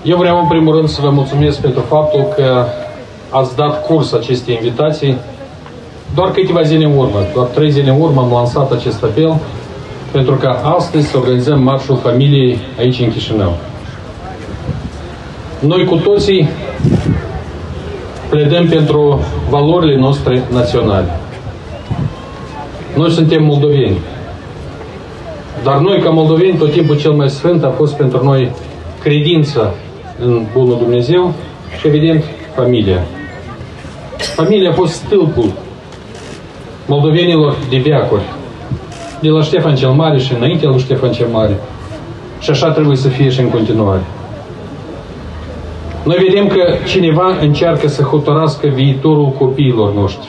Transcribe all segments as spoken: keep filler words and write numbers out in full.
Eu vreau în primul rând să vă mulțumesc pentru faptul că ați dat curs acestei invitații. Doar câteva zile în urmă, doar trei zile în urmă am lansat acest apel pentru că astăzi să organizăm Marșul Familiei aici în Chișinău. Noi cu toții pledăm pentru valorile noastre naționale. Noi suntem moldoveni. Dar noi, ca moldoveni, tot timpul cel mai sfânt a fost pentru noi credința în Bunul Dumnezeu și, evident, familia. Familia a fost stâlpul moldovenilor de veacuri, de la Ștefan cel Mare și înainte lui Ștefan cel Mare. Și așa trebuie să fie și în continuare. Noi vedem că cineva încearcă să hotărască viitorul copiilor noștri.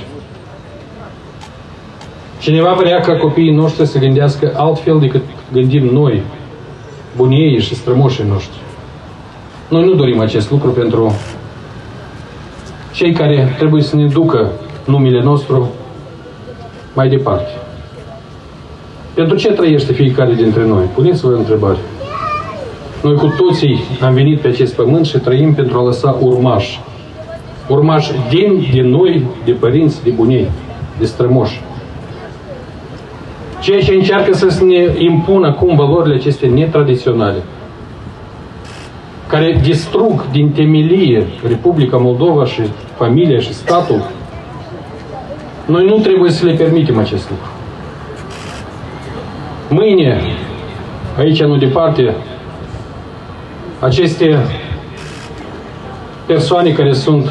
Cineva vrea ca copiii noștri să gândească altfel decât gândim noi, bunii și strămoșii noștri. Noi nu dorim acest lucru pentru cei care trebuie să ne ducă numele nostru mai departe. Pentru ce trăiește fiecare dintre noi? Puneți-vă întrebare. Noi cu toții am venit pe acest pământ și trăim pentru a lăsa urmași. Urmași din, din noi, de părinți, de bunii, de strămoși. Ceea ce încearcă să ne impună acum valorile acestea netradiționale, care distrug din temelie Republica Moldova și familia și statul, noi nu trebuie să le permitem acest lucru. Mâine, aici nu departe, aceste persoane care sunt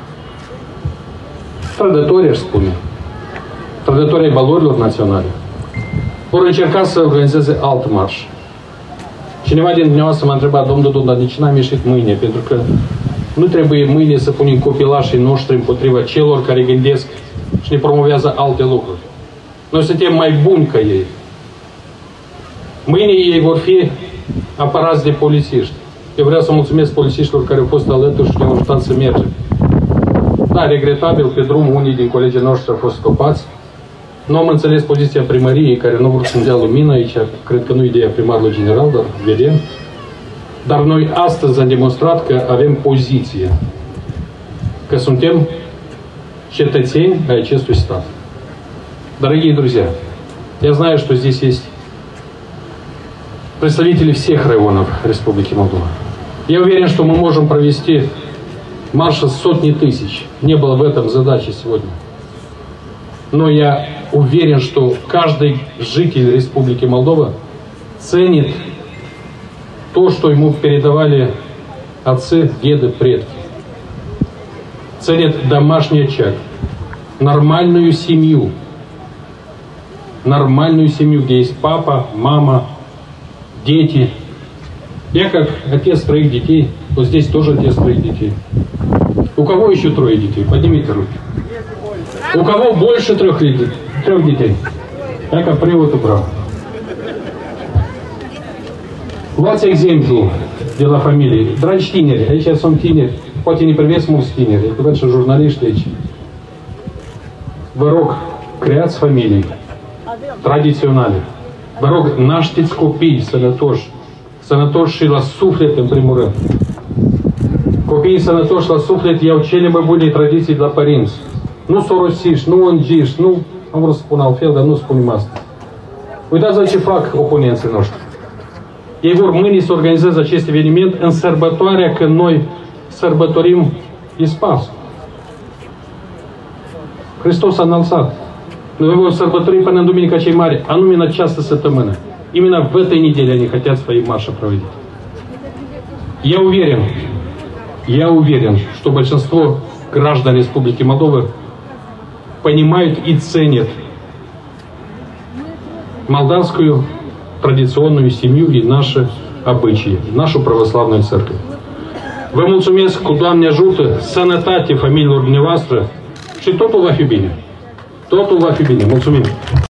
trădători, aș spune, trădători ai valorilor naționale, vor încerca să organizeze alt marș. Cineva din dumneavoastră m-a întrebat, domnul Dodon, dar de ce n-am ieșit mâine? Pentru că nu trebuie mâine să punem copilașii noștri împotriva celor care gândesc și ne promovează alte lucruri. Noi suntem mai buni ca ei. Mâine ei vor fi apărați de polițiști. Eu vreau să mulțumesc polițiștilor care au fost alături și ne-au ajutat să mergem. Da, regretabil, pe drum unii din colegii noștri au fost stopați. Nu am înțeles poziția primăriei, care nu vor să-mi dea lumină aici. Cred că nu ideea primarului general, dar vedem. Dar noi astăzi am demonstrat că avem poziție. Că suntem cetățeni ai acestui stat. Дорогие друзья, я знаю, что здесь есть представители всех районов Республики Молдова. Я уверен, что мы можем провести марш сотни тысяч. Не было в этом задачи сегодня. Но я уверен, что каждый житель Республики Молдова ценит то, что ему передавали отцы, деды, предки. Ценит домашний очаг, нормальную семью. Нормальную семью, где есть папа, мама, дети. Я как отец троих детей, вот здесь тоже отец троих детей. У кого еще трое детей? Поднимите руки. У кого больше трех, трех детей? Я ca preotul bravo. Luați exemplu de la familie. Dragi tineri, aici sunt tineri, poate ne privesc mulți tineri, văd și jurnaliști aici. Vă rog, creați familii tradiționale. Vă rog, nașteți copii sănătoși, sănătoși și la suflet în primul rând. Copiii sănătoși la suflet iau cele mai bune tradiții de la părinți. Nu sorosiști, nu îngiști, nu, am vrut să spun altfel, dar nu spunem asta. Uitați-vă ce fac oponenții noștri. Ei vor mâine să organizeze acest eveniment în sărbătoarea când noi sărbătorim Ispasul. Hristos a înălțat. Noi vom sărbători până în Duminica cei Mari, anume în această săptămână. Именно в этой неделе они хотят свои марши проводить. Я уверен, я уверен, что большинство граждан Республики Молдова понимают и ценят молдавскую традиционную семью и наши обычаи, нашу православную церковь. Vă mulțumesc cu Doamne ajută, sănătate familiilor dumneavoastră și totul va fi bine. Totul va fi bine. Mulțumim!